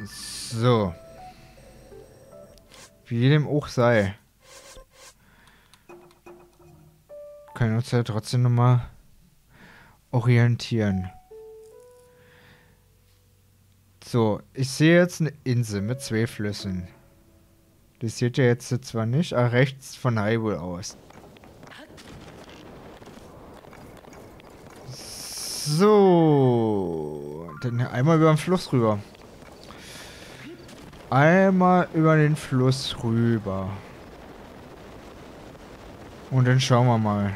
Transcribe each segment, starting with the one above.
So. Wie dem auch sei. Können uns ja trotzdem nochmal orientieren. So, ich sehe jetzt eine Insel mit 2 Flüssen. Das seht ihr jetzt zwar nicht, aber rechts von Hyrule aus. So. Dann einmal über den Fluss rüber. Einmal über den Fluss rüber. Und dann schauen wir mal.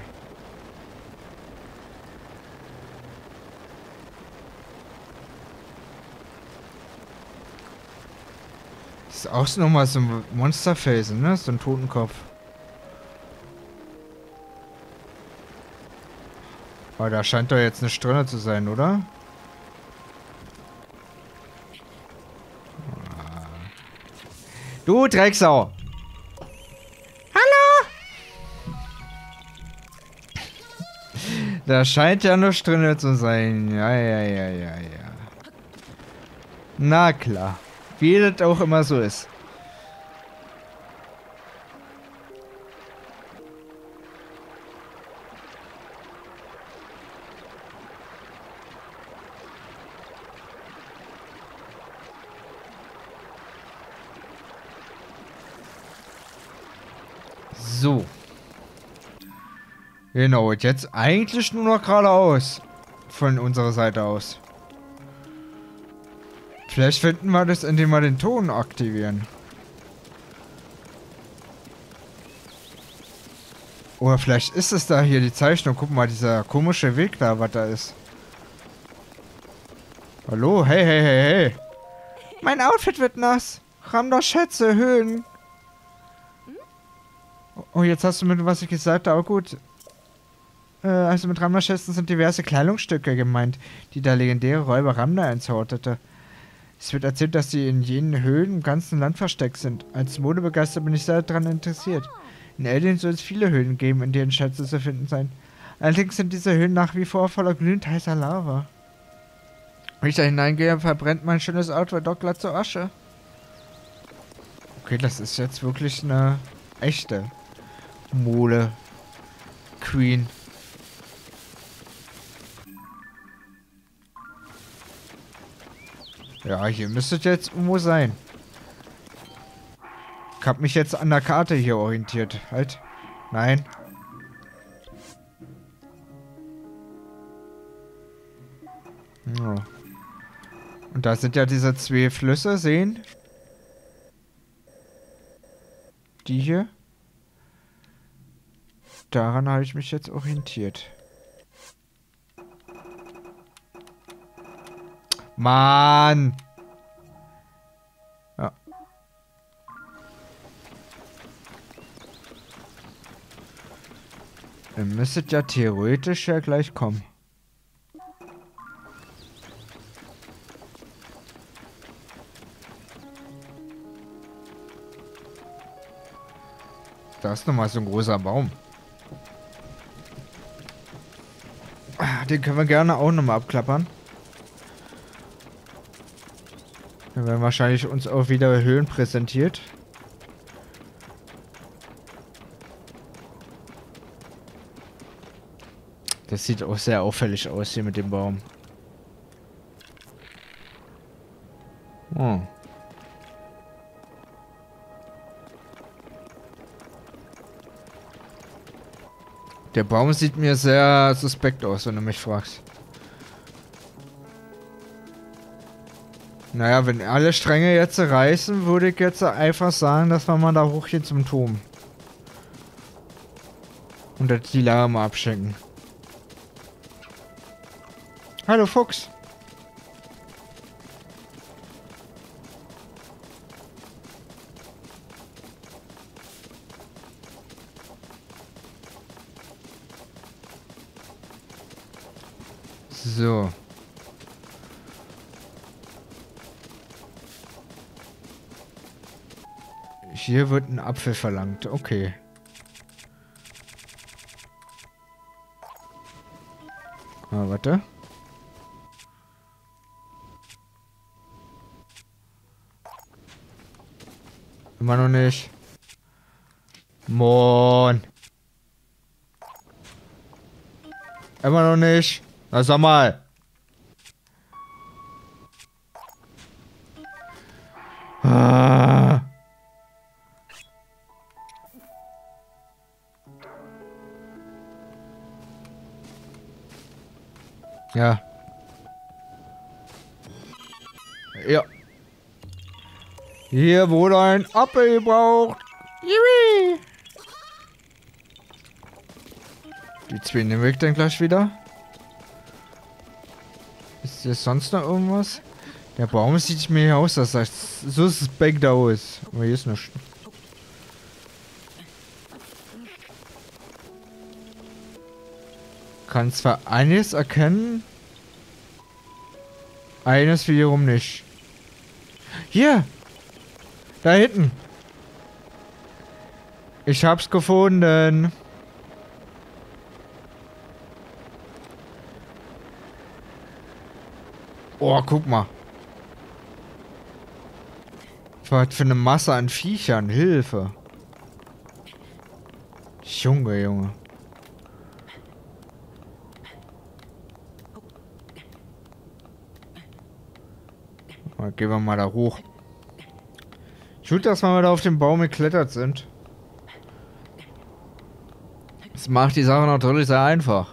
Das ist auch nochmal so ein Monsterfelsen, ne? So ein Totenkopf. Aber da scheint doch jetzt eine Strinne zu sein, oder? Du Drecksau! Hallo! Da scheint ja eine Strinne zu sein. Ja, ja, ja, ja, ja. Na klar. Wie das auch immer so ist. So. Genau, und jetzt eigentlich nur noch geradeaus. Von unserer Seite aus. Vielleicht finden wir das, indem wir den Ton aktivieren. Oder vielleicht ist es da hier die Zeichnung. Guck mal, dieser komische Weg da, was da ist. Hallo? Hey, hey, hey, hey. Mein Outfit wird nass. Ramm doch Schätze, Höhen. Oh, jetzt hast du mit was ich gesagt habe. Oh, gut. Also mit Ramna-Schätzen sind diverse Kleidungsstücke gemeint, die der legendäre Räuber Ramna entzauberte. Es wird erzählt, dass sie in jenen Höhlen im ganzen Land versteckt sind. Als Modebegeisterter bin ich sehr daran interessiert. In Eldin soll es viele Höhlen geben, in denen Schätze zu finden sein. Allerdings sind diese Höhlen nach wie vor voller glühend heißer Lava. Wenn ich da hineingehe, verbrennt mein schönes Outfit doch glatt zur Asche. Okay, das ist jetzt wirklich eine echte Mole Queen. Ja, hier müsste es jetzt irgendwo sein. Ich hab mich jetzt an der Karte hier orientiert. Halt. Nein. Ja. Und da sind ja diese 2 Flüsse, sehen? Die hier. Daran habe ich mich jetzt orientiert. Mann! Ja. Ihr müsstet ja theoretisch ja gleich kommen. Da ist nochmal so ein großer Baum. Den können wir gerne auch nochmal abklappern. Dann werden wahrscheinlich uns auch wieder Höhlen präsentiert. Das sieht auch sehr auffällig aus hier mit dem Baum. Oh. Der Baum sieht mir sehr suspekt aus, wenn du mich fragst. Naja, wenn alle Stränge jetzt reißen, würde ich jetzt einfach sagen, dass wir mal da hochgehen zum Turm. Und jetzt die Lage mal abschenken. Hallo Fuchs. So. Hier wird ein Apfel verlangt. Okay. Warte. Immer noch nicht. Mann. Immer noch nicht. Na sag mal. Ah. Ja. Ja. Hier wurde ein Apfel gebraucht. Yippie. Die zwei nehmen wir dann gleich wieder. Ist hier sonst noch irgendwas? Der Baum sieht mir aus, das heißt, so suspekt aus. Aber hier ist nichts. Kann zwar eines erkennen, eines wiederum nicht. Hier! Da hinten! Ich hab's gefunden! Oh, guck mal. Was für eine Masse an Viechern. Hilfe. Junge, Junge. Gehen wir mal da hoch. Gut, dass wir mal da auf den Baum geklettert sind. Das macht die Sache natürlich sehr einfach.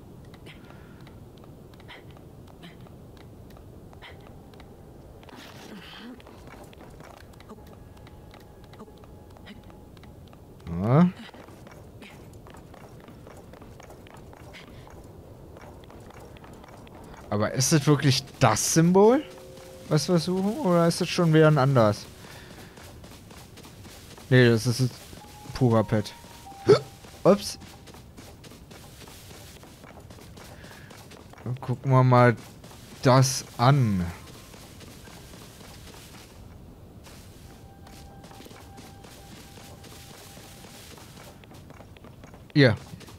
Ja. Aber ist das wirklich das Symbol, was wir suchen? Oder ist das schon wieder ein anderes? Nee, das ist purer Pet. Ups. Dann gucken wir mal das an. Hier.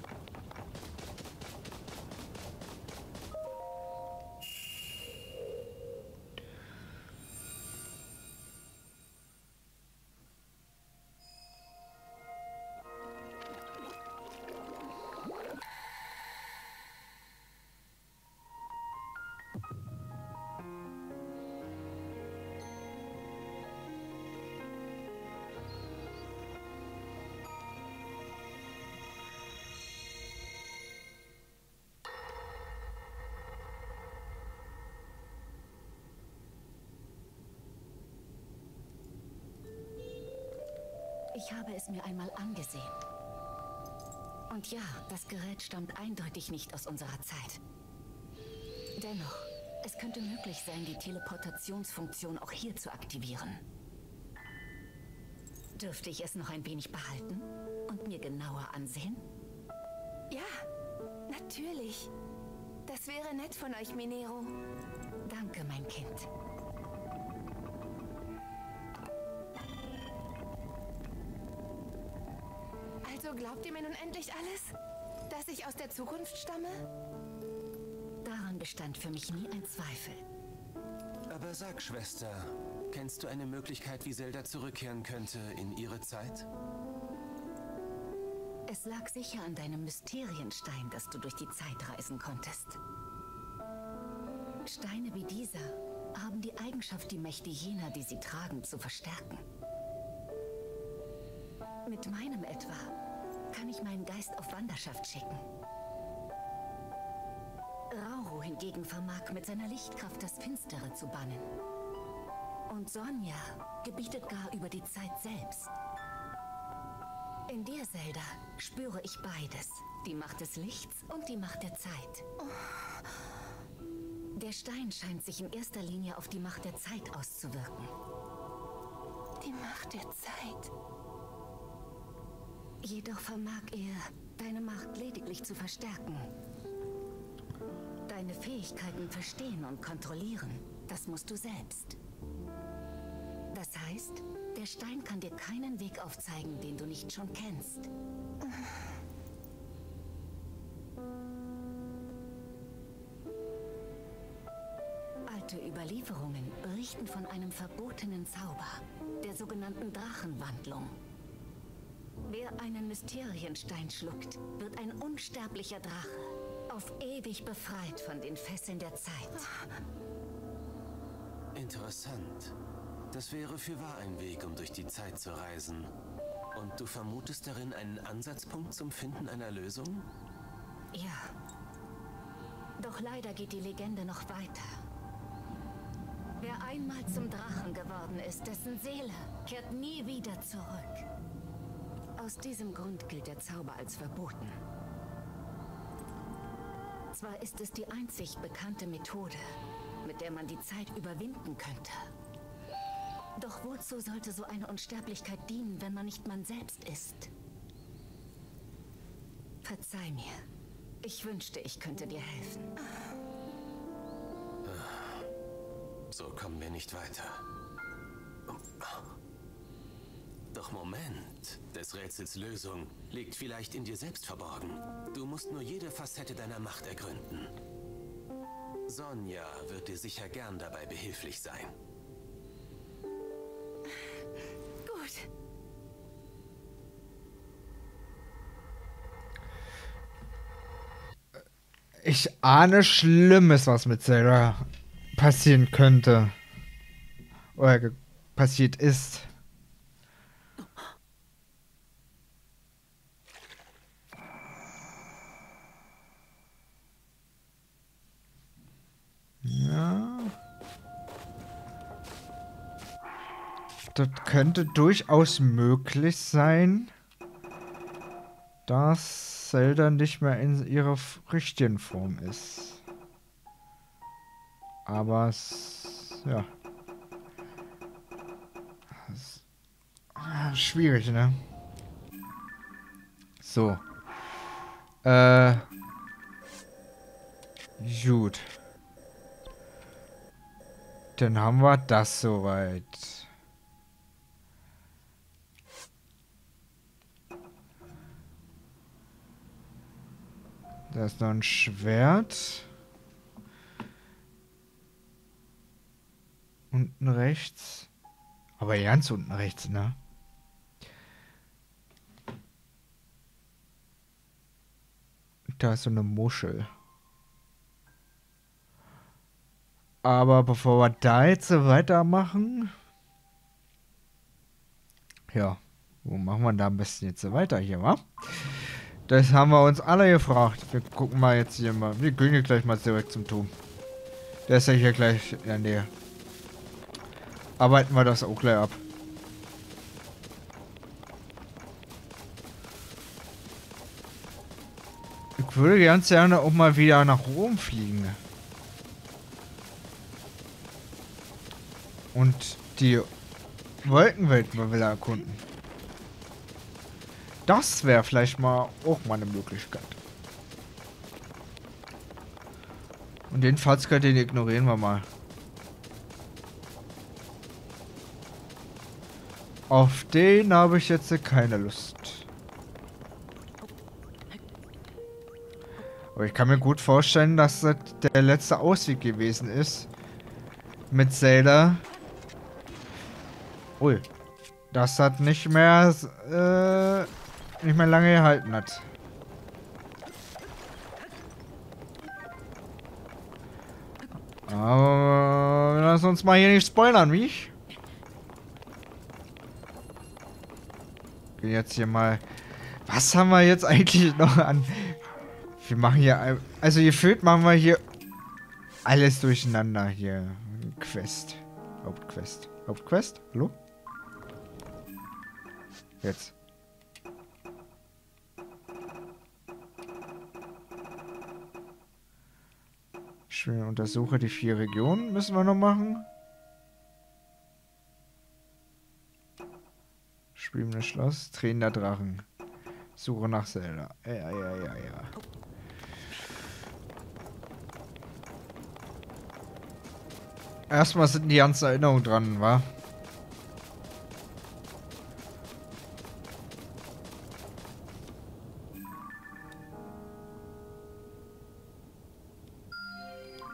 Ich habe es mir einmal angesehen. Und ja, das Gerät stammt eindeutig nicht aus unserer Zeit. Dennoch, es könnte möglich sein, die Teleportationsfunktion auch hier zu aktivieren. Dürfte ich es noch ein wenig behalten und mir genauer ansehen? Ja, natürlich. Das wäre nett von euch, Minero. Danke, mein Kind. Also glaubt ihr mir nun endlich alles? Dass ich aus der Zukunft stamme? Daran bestand für mich nie ein Zweifel. Aber sag, Schwester, kennst du eine Möglichkeit, wie Zelda zurückkehren könnte in ihre Zeit? Es lag sicher an deinem Mysterienstein, dass du durch die Zeit reisen konntest. Steine wie dieser haben die Eigenschaft, die Mächte jener, die sie tragen, zu verstärken. Mit meinem etwa kann ich meinen Geist auf Wanderschaft schicken. Rauru hingegen vermag mit seiner Lichtkraft das Finstere zu bannen. Und Sonja gebietet gar über die Zeit selbst. In dir, Zelda, spüre ich beides. Die Macht des Lichts und die Macht der Zeit. Der Stein scheint sich in erster Linie auf die Macht der Zeit auszuwirken. Die Macht der Zeit. Jedoch vermag er, deine Macht lediglich zu verstärken. Deine Fähigkeiten verstehen und kontrollieren, das musst du selbst. Das heißt, der Stein kann dir keinen Weg aufzeigen, den du nicht schon kennst. Alte Überlieferungen berichten von einem verbotenen Zauber, der sogenannten Drachenwandlung. Wer einen Mysterienstein schluckt, wird ein unsterblicher Drache, auf ewig befreit von den Fesseln der Zeit. Interessant. Das wäre fürwahr ein Weg, um durch die Zeit zu reisen. Und du vermutest darin einen Ansatzpunkt zum Finden einer Lösung? Ja. Doch leider geht die Legende noch weiter. Wer einmal zum Drachen geworden ist, dessen Seele kehrt nie wieder zurück. Aus diesem Grund gilt der Zauber als verboten. Zwar ist es die einzig bekannte Methode, mit der man die Zeit überwinden könnte. Doch wozu sollte so eine Unsterblichkeit dienen, wenn man nicht man selbst ist? Verzeih mir. Ich wünschte, ich könnte dir helfen. So kommen wir nicht weiter. Doch Moment, des Rätsels Lösung liegt vielleicht in dir selbst verborgen. Du musst nur jede Facette deiner Macht ergründen. Sonja wird dir sicher gern dabei behilflich sein. Gut. Ich ahne Schlimmes, was mit Zelda passieren könnte. Oder passiert ist. Ja. Das könnte durchaus möglich sein, dass Zelda nicht mehr in ihrer richtigen Form ist. Aber es, ja. Schwierig, ne? So. Gut. Dann haben wir das soweit. Da ist noch ein Schwert. Unten rechts. Aber ganz unten rechts, ne? Da ist so eine Muschel. Aber bevor wir da jetzt weitermachen... Ja, wo machen wir da am besten jetzt weiter hier, wa? Das haben wir uns alle gefragt. Wir gucken mal jetzt hier mal. Wir gehen hier gleich mal direkt zum Turm. Der ist ja hier gleich in der Nähe. Arbeiten wir das auch gleich ab. Ich würde ganz gerne auch mal wieder nach Rom fliegen. Und die Wolkenwelt mal wieder erkunden. Das wäre vielleicht mal auch mal eine Möglichkeit. Und den Fahrtskart, den ignorieren wir mal. Auf den habe ich jetzt keine Lust. Aber ich kann mir gut vorstellen, dass das der letzte Ausweg gewesen ist. Mit Zelda. Ui. Das hat nicht mehr lange gehalten hat. Aber lass uns mal hier nicht spoilern, wie ich? Jetzt hier mal. Was haben wir jetzt eigentlich noch an? Wir machen hier. Also gefühlt machen wir hier alles durcheinander hier. Quest. Hauptquest. Hauptquest? Hallo? Jetzt. Schön, untersuche die 4 Regionen. Müssen wir noch machen. Schwimmendes Schloss. Tränender Drachen. Suche nach Zelda. Ja. Erstmal sind die ganzen Erinnerungen dran, wa?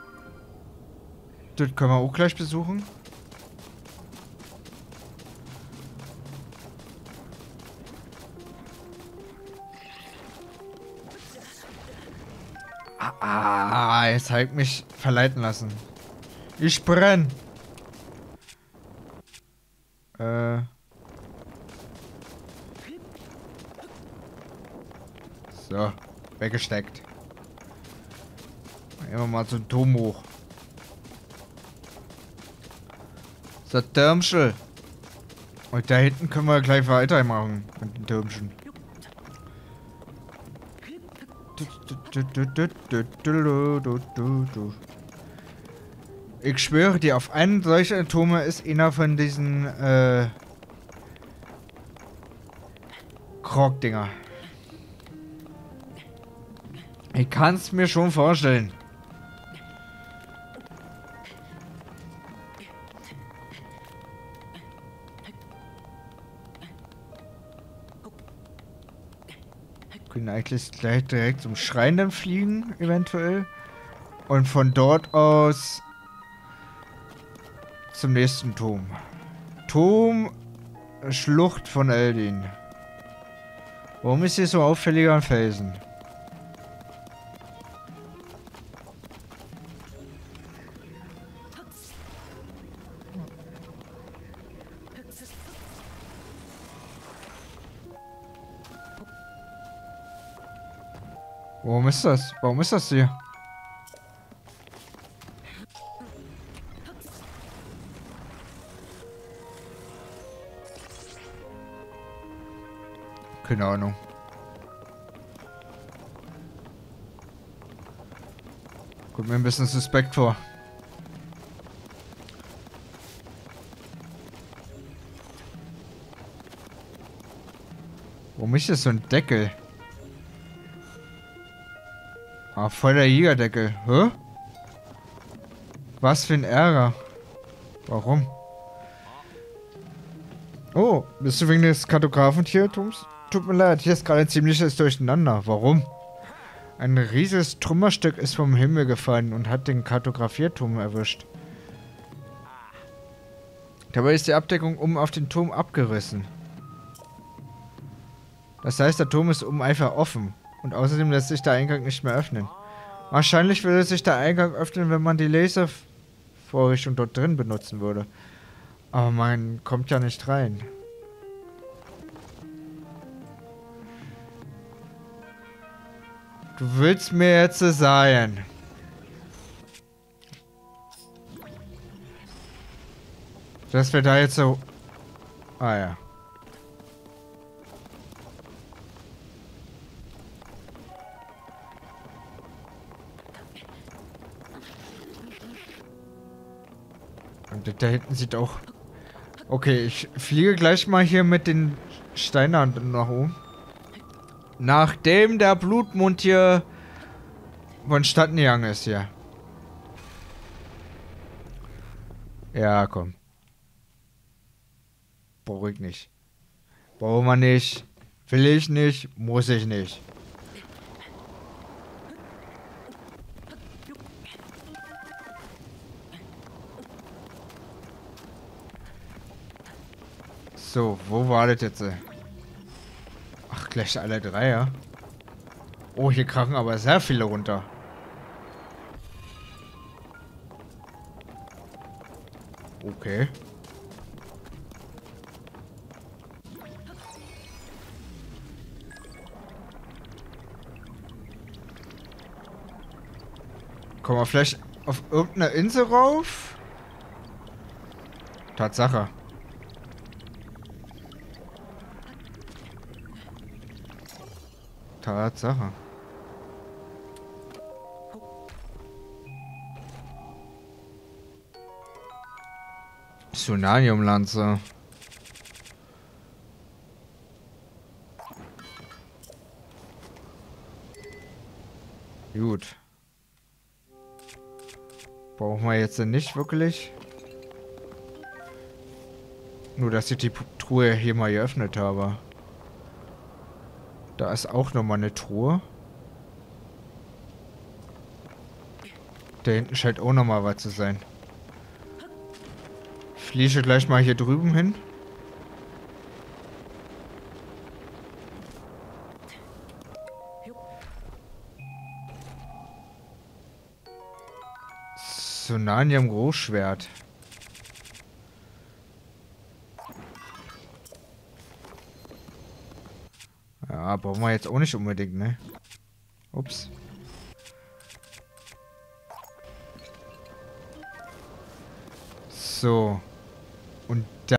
Das können wir auch gleich besuchen. Ah, jetzt habe ich mich verleiten lassen. Ich brenn. So, weggesteckt. Immer mal zum Turm hoch. So, Türmchen. Und da hinten können wir gleich weitermachen mit den Türmchen. Ich schwöre dir, auf einen solchen Turm ist einer von diesen Krog-Dinger. Ich kann es mir schon vorstellen. Können eigentlich gleich direkt zum Schrein dann fliegen, eventuell. Und von dort aus zum nächsten Turm. Turm Schlucht von Eldin. Warum ist hier so auffälliger ein Felsen? Warum ist das? Warum ist das hier? Keine Ahnung. Kommt mir ein bisschen suspekt vor. Warum ist das so ein Deckel? Ah, voll der Jägerdeckel. Hä? Was für ein Ärger. Warum? Oh, bist du wegen des Kartographentiertums? Tut mir leid, hier ist gerade ziemliches Durcheinander. Warum? Ein riesiges Trümmerstück ist vom Himmel gefallen und hat den Kartografierturm erwischt. Dabei ist die Abdeckung auf den Turm abgerissen. Das heißt, der Turm ist einfach offen. Und außerdem lässt sich der Eingang nicht mehr öffnen. Wahrscheinlich würde sich der Eingang öffnen, wenn man die Laservorrichtung dort drin benutzen würde. Aber man kommt ja nicht rein. Du willst mir jetzt sagen. Dass wir da jetzt so... Ah ja. Und da hinten sieht auch... Okay, ich fliege gleich mal hier mit den Steinen nach oben. Nachdem der Blutmond hier vonstatten gegangen ist hier. Ja, komm. Brauche ich nicht. Brauchen wir nicht. Will ich nicht. Muss ich nicht. So, wo war das jetzt? Ach, gleich alle drei, ja? Oh, hier krachen aber sehr viele runter. Okay. Kommen wir vielleicht auf irgendeine Insel rauf? Tatsache. Tatsache. Tsunaniumlanze. Gut. Brauchen wir jetzt nicht wirklich. Nur, dass ich die Truhe hier mal geöffnet habe. Da ist auch nochmal eine Truhe. Da hinten scheint auch nochmal was zu sein. Ich fliege gleich mal hier drüben hin. So nah an ihrem Großschwert. Ja, brauchen wir jetzt auch nicht unbedingt, ne? Ups. So. Und